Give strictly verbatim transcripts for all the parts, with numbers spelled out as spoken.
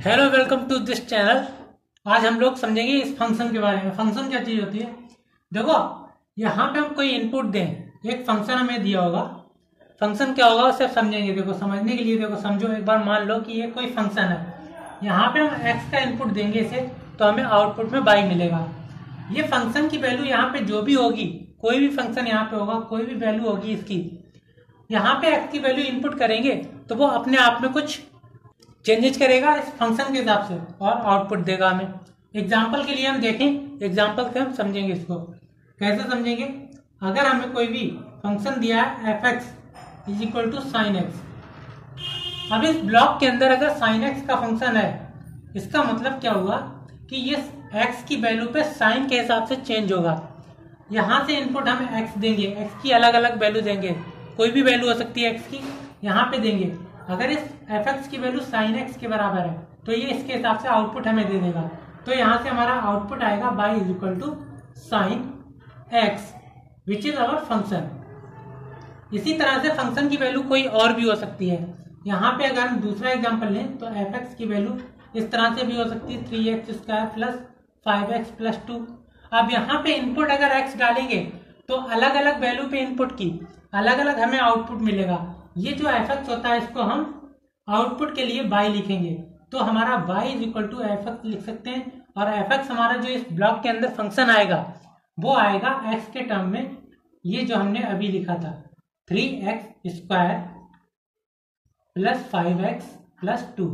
Hello, welcome to this channel. आज हम लोग समझेंगे इस फंक्शन के बारे में। फंक्शन क्या चीज होती है? देखो, यहाँ पे हम कोई इनपुट दें, एक फंक्शन हमें दिया होगा। फंक्शन क्या होगा उसे समझेंगे। देखो, समझने के लिए देखो समझो। एक बार मान लो कि ये कोई फंक्शन है, यहाँ पे हम x का इनपुट देंगे इसे, तो हमें आउटपुट में y मिलेगा। ये फंक्शन की वैल्यू यहाँ पे जो भी होगी, कोई भी फंक्शन यहाँ पे होगा, कोई भी वैल्यू होगी इसकी, यहाँ पे x की वैल्यू इनपुट करेंगे तो वो अपने आप में कुछ चेंजेस करेगा इस फंक्शन के हिसाब से और आउटपुट देगा हमें। एग्जाम्पल के लिए हम देखें, एग्जाम्पल से हम समझेंगे इसको। कैसे समझेंगे? अगर हमें कोई भी फंक्शन दिया है F X is equal to sine X, अब इस ब्लॉक के अंदर अगर साइन एक्स का फंक्शन है, इसका मतलब क्या हुआ कि ये एक्स की वैल्यू पे साइन के हिसाब से चेंज होगा। यहाँ से इनपुट हम एक्स देंगे, एक्स की अलग अलग वैल्यू देंगे, कोई भी वैल्यू हो सकती है एक्स की, यहाँ पे देंगे। अगर इस एफ एक्स की वैल्यू साइन एक्स के बराबर है तो ये इसके हिसाब से आउटपुट हमें दे देगा। तो यहाँ से हमारा आउटपुट आएगा y is equal to sine X which is our function. इसी तरह से फंक्शन की वैल्यू कोई और भी हो सकती है। यहाँ पे अगर हम दूसरा एग्जांपल लें तो एफ एक्स की वैल्यू इस तरह से भी हो सकती है, three X square plus five X plus two. अब यहाँ पे इनपुट अगर x डालेंगे तो अलग अलग वैल्यू पे इनपुट की अलग अलग हमें आउटपुट मिलेगा। ये जो एफ एक्स होता है इसको हम आउटपुट के लिए y लिखेंगे, तो हमारा y is equal to F X लिख सकते हैं। और एफ एक्स हमारा जो इस ब्लॉक के अंदर फंक्शन आएगा वो आएगा x के टर्म में, ये जो हमने अभी लिखा था, three X square plus five X plus two.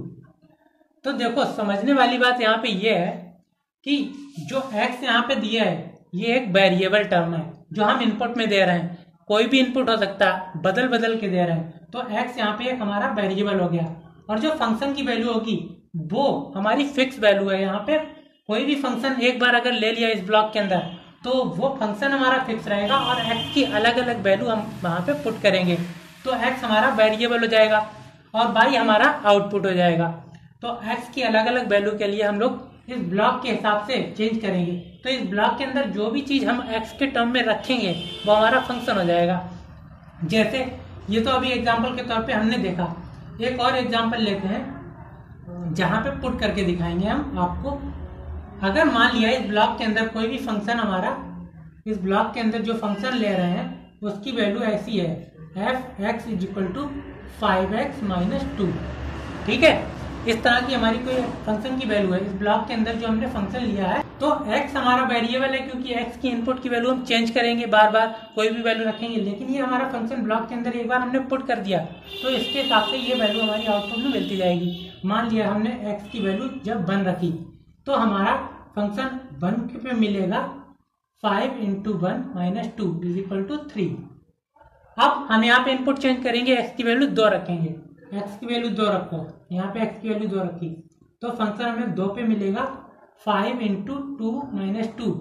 तो देखो, समझने वाली बात यहाँ पे ये है कि जो x यहाँ पे दिया है ये एक वेरिएबल टर्म है जो हम इनपुट में दे रहे हैं। कोई भी इनपुट हो सकता है, बदल बदल के दे रहे हैं, तो x यहाँ पे एक हमारा वेरिएबल हो गया। और जो फंक्शन की वैल्यू होगी वो हमारी फिक्स वैल्यू है। यहाँ पे कोई भी फंक्शन एक बार अगर ले लिया इस ब्लॉक के अंदर तो वो फंक्शन हमारा फिक्स रहेगा और x की अलग अलग वैल्यू हम वहां पे पुट करेंगे, तो x हमारा वेरिएबल हो जाएगा और y हमारा आउटपुट हो जाएगा। तो x की अलग अलग वैल्यू के लिए हम लोग इस ब्लॉक के हिसाब से चेंज करेंगे। तो इस ब्लॉक के अंदर जो भी चीज हम x के टर्म में रखेंगे वो हमारा फंक्शन हो जाएगा। जैसे ये तो अभी एग्जांपल के तौर पे हमने देखा। एक और एग्जांपल लेते हैं जहां पे पुट करके दिखाएंगे हम आपको। अगर मान लिया इस ब्लॉक के अंदर कोई भी फंक्शन हमारा, इस ब्लॉक के अंदर जो फंक्शन ले रहे हैं उसकी वैल्यू ऐसी है, F X is equal to five X minus two. ठीक है, इस तरह की हमारी कोई फंक्शन की वैल्यू है इस ब्लॉक के अंदर जो हमने फंक्शन लिया है। तो x हमारा वेरिएबल है क्योंकि x की इनपुट की वैल्यू हम चेंज करेंगे, बार बार कोई भी वैल्यू रखेंगे। लेकिन ये हमारा फंक्शन ब्लॉक के अंदर एक बार हमने पुट कर दिया तो इसके हिसाब से ये वैल्यू हमारी आउटपुट में मिलती जाएगी। मान लिया हमने x की वैल्यू जब वन रखी तो हमारा फंक्शन वन पे मिलेगा five into one minus two is equal to three. अब हम यहाँ पे इनपुट चेंज करेंगे, x की वैल्यू दो रखेंगे, x की वैल्यू दो रखो, यहाँ पे x की वैल्यू दो रखी तो फंक्शन हमें दो पे मिलेगा five into two minus two,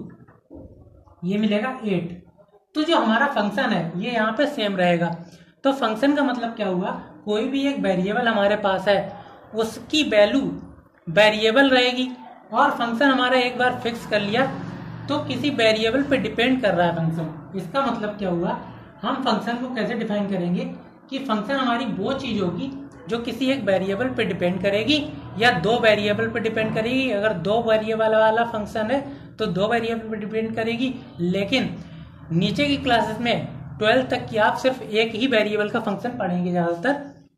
ये मिलेगा एट। तो जो हमारा फंक्शन है ये यहाँ पे सेम रहेगा। तो फंक्शन का मतलब क्या हुआ, कोई भी एक वेरिएबल हमारे पास है उसकी वैल्यू वेरिएबल रहेगी और फंक्शन हमारा एक बार फिक्स कर लिया तो किसी वेरिएबल पे डिपेंड कर रहा है फंक्शन। इसका मतलब क्या हुआ, हम फंक्शन को कैसे डिफाइन करेंगे कि फंक्शन हमारी वो चीज होगी जो किसी एक वेरिएबल पे डिपेंड करेगी या दो वेरिएबल पे डिपेंड करेगी। अगर दो वेरिएबल वाला फंक्शन है तो दो वेरिएबल पे डिपेंड करेगी। लेकिन नीचे की क्लासेस में ट्वेल्थ तक की आप सिर्फ एक ही वेरिएबल का फंक्शन पढ़ेंगे ज्यादातर।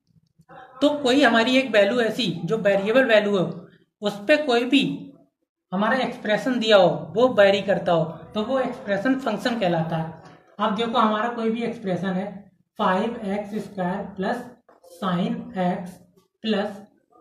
तो कोई हमारी एक वैल्यू ऐसी जो वेरिएबल वैल्यू हो उस पर कोई भी हमारा एक्सप्रेशन दिया हो वो वेरी करता हो तो वो एक्सप्रेशन फंक्शन कहलाता है। अब देखो, हमारा कोई भी एक्सप्रेशन है five X square plus sine X plus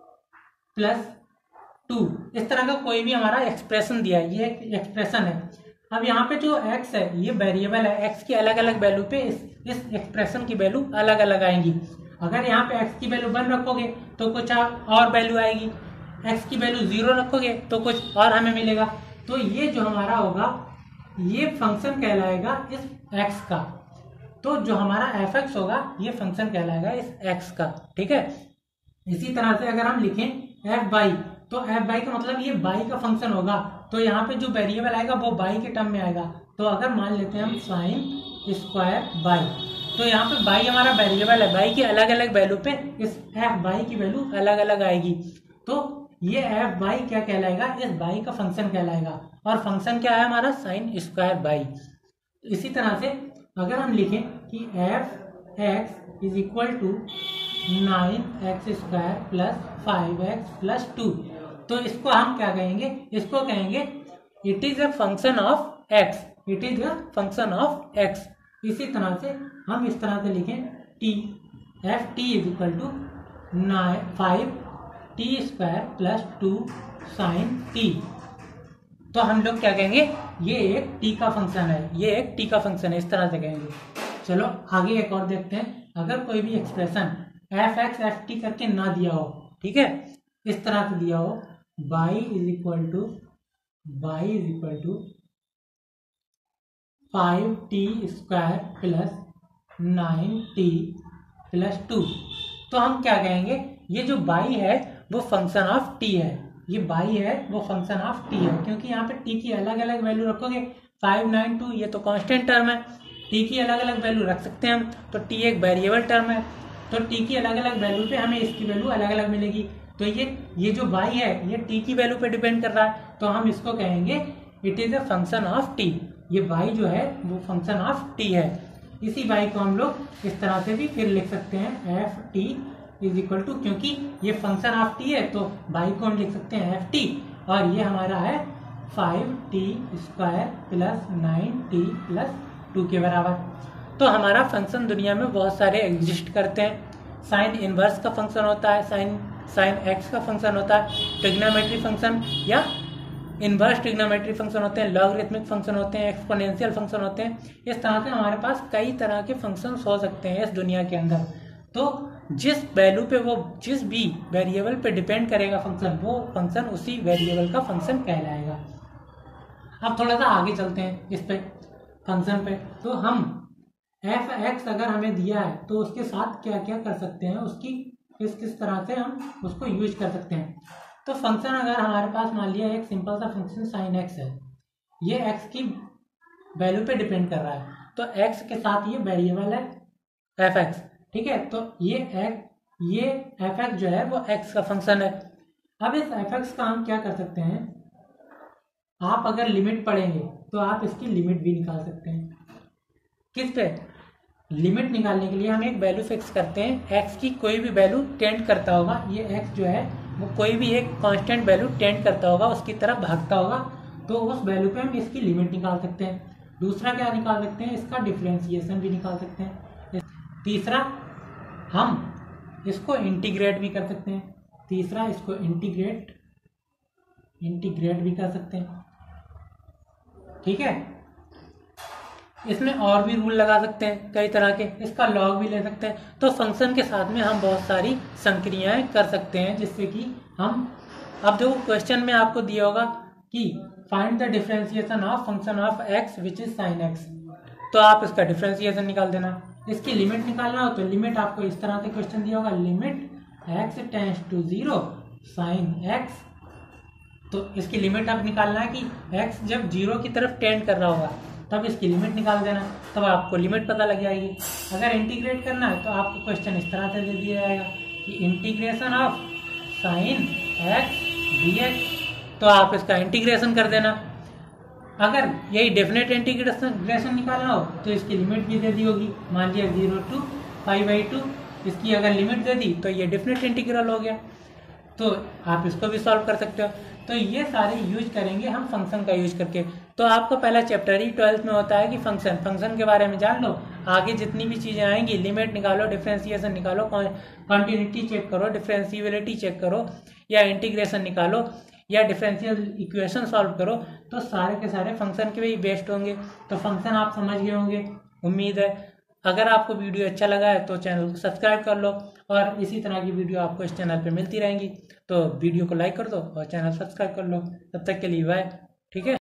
plus two, इस तरह का कोई भी हमारा एक्सप्रेशन दिया है, ये एक एक्सप्रेशन है। अब यहाँ पे जो x है ये वेरिएबल है, x की अलग अलग वैल्यू पे इस इस एक्सप्रेशन की वैल्यू अलग अलग आएंगी। अगर यहाँ पे x की वैल्यू वन रखोगे तो कुछ और वैल्यू आएगी, x की वैल्यू जीरो रखोगे तो कुछ और हमें मिलेगा। तो ये जो हमारा होगा ये फंक्शन कहलाएगा इस x का। तो जो हमारा एफ एक्स होगा ये फंक्शन कहलाएगा इस x का। ठीक है, इसी तरह से अगर हम लिखें एफ वाई तो एफ वाई का मतलब ये y का फंक्शन होगा। तो यहाँ पे जो वेरिएबल आएगा वो y के टर्म में आएगा। तो अगर मान लेते हैं हम साइन स्क्वायर y, तो यहाँ पे y हमारा वेरिएबल है, y की अलग अलग वैल्यू पे इस एफ वाई की वैल्यू अलग अलग आएगी। तो ये एफ बाई क्या कहलाएगा, इस बाई का फंक्शन कहलाएगा। और फंक्शन क्या है हमारा, साइन स्क्वायर बाई। इसी तरह से अगर हम लिखें कि F X is equal to nine X square plus five X plus two, तो इसको हम क्या कहेंगे, इसको कहेंगे it is a function of X, it is a function of X. इसी तरह से हम इस तरह से लिखें T, F T is equal to nine five T square plus two sine T, तो हम लोग क्या कहेंगे, ये एक टी का फंक्शन है, ये एक टी का फंक्शन है, इस तरह से कहेंगे। चलो आगे एक और देखते हैं। अगर कोई भी expression F X F T करके ना दिया हो, ठीक है, इस तरह से दिया हो, Y is equal to Y is equal to five T square plus nine T plus two, तो हम क्या कहेंगे, ये जो बाई है वो फंक्शन ऑफ टी है, ये बाई है वो फंक्शन ऑफ टी है, क्योंकि यहाँ पे टी की अलग अलग वैल्यू रखोगे, फाइव नाइन टू ये तो कांस्टेंट टर्म है, टी की अलग अलग वैल्यू रख सकते हैं हम, तो टी एक वेरिएबल टर्म है, तो टी की अलग अलग वैल्यू पे हमें इसकी वैल्यू अलग अलग मिलेगी। तो ये ये जो बाई है ये टी की वैल्यू पे डिपेंड कर रहा है, तो हम इसको कहेंगे it is a function of T, ये बाई जो है वो फंक्शन ऑफ टी है। इसी बाई को हम लोग इस तरह से भी फिर लिख सकते हैं, F T is equal to, क्योंकि ये फंक्शन ऑफ टी है तो बाई को हम लिख सकते हैं एफ टी, और ये हमारा है five T square plus nine T plus two के बराबर। तो हमारा फंक्शन दुनिया में बहुत सारे एग्जिस्ट करते हैं। साइन इनवर्स का फंक्शन होता है, साइन साइन एक्स का फंक्शन होता है, ट्रिग्नोमेट्री फंक्शन या इनवर्स ट्रिग्नोमेट्री फंक्शन होते हैं, लॉगरिथमिक फंक्शन होते हैं, एक्सपोनेंशियल फंक्शन होते हैं। इस तरह से हमारे पास कई तरह के फंक्शंस हो सकते हैं इस दुनिया के अंदर। तो जिस वैल्यू पे वो जिस भी वेरिएबल पे डिपेंड करेगा फंक्शन, वो फंक्शन उसी वेरिएबल का फंक्शन कहलाएगा। अब थोड़ा सा आगे चलते हैं इस पे फंक्शन पे। तो हम एफ एक्स अगर हमें दिया है तो उसके साथ क्या क्या कर सकते हैं, उसकी किस किस तरह से हम उसको यूज कर सकते हैं। तो फंक्शन अगर हमारे पास मान लिया एक सिंपल सा फंक्शन साइन एक्स है, ये एक्स की वैल्यू पे डिपेंड कर रहा है, तो एक्स के साथ ये वेरिएबल है एफ एक्स, ठीक है, तो ये एक्स ये एफ एक्स जो है वो एक्स का फंक्शन है। अब इस एफ एक्स का हम क्या कर सकते हैं, आप अगर लिमिट पढ़ेंगे तो आप इसकी लिमिट भी निकाल सकते हैं। किस पे, लिमिट निकालने के लिए हम एक वैल्यू फिक्स करते हैं, एक्स की कोई भी वैल्यू टेंड करता होगा, ये एक्स जो है वो कोई भी एक कांस्टेंट वैल्यू टेंड करता होगा, उसकी तरफ भागता होगा, तो उस वैल्यू पे हम इसकी लिमिट निकाल सकते हैं। दूसरा क्या निकाल सकते हैं, इसका डिफरेंशिएशन भी निकाल सकते हैं। तीसरा हम इसको इंटीग्रेट भी कर सकते हैं, तीसरा इसको इंटीग्रेट इंटीग्रेट भी कर सकते हैं, ठीक है। इसमें और भी रूल लगा सकते हैं कई तरह के, इसका लॉग भी ले सकते हैं। तो फंक्शन के साथ में हम बहुत सारी संक्रियाएं कर सकते हैं, जिससे कि हम, अब देखो क्वेश्चन में आपको दिया होगा कि find the differentiation of function of X which is sine X, तो आप इसका डिफरेंशिएशन निकाल देना। इसकी लिमिट निकालना हो तो लिमिट आपको इस तरह से क्वेश्चन दिया होगा, limit X tends to zero sine X, तो इसकी लिमिट आप निकालना है कि एक्स जब जीरो की तरफ टेंड कर रहा होगा तब इसकी लिमिट निकाल देना, तब आपको लिमिट पता लग जाएगी। अगर इंटीग्रेट करना है तो आपको क्वेश्चन इस तरह से दे दिया जाएगा कि integration of sine X D X, तो आप इसका इंटीग्रेशन कर देना। अगर यही डेफिनेट इंटीग्रेशन निकालना हो तो इसकी लिमिट भी दे दी होगी, मान लिया zero to five by two, इसकी अगर लिमिट दे दी तो ये डेफिनेट इंटीग्रल हो गया, तो आप इसको भी सॉल्व कर सकते हो। तो ये सारे यूज करेंगे हम फंक्शन का यूज करके। तो आपका पहला चैप्टर ही ट्वेल्थ में होता है कि फंक्शन फंक्शन के बारे में जान लो, आगे जितनी भी चीजें आएंगी, लिमिट निकालो, डिफरेंशिएशन निकालो, कॉन्टिन्यूटी चेक करो, डिफरेंशिएबिलिटी चेक करो, या इंटीग्रेशन निकालो, या डिफरेंशियल इक्वेशन सॉल्व करो, तो सारे के सारे फंक्शन के भी बेस्ड होंगे। तो फंक्शन आप समझ गए होंगे, उम्मीद है। अगर आपको वीडियो अच्छा लगा है तो चैनल को सब्सक्राइब कर लो, और इसी तरह की वीडियो आपको इस चैनल पे मिलती रहेंगी। तो वीडियो को लाइक कर दो और चैनल सब्सक्राइब कर लो। तब तक के लिए बाय, ठीक है।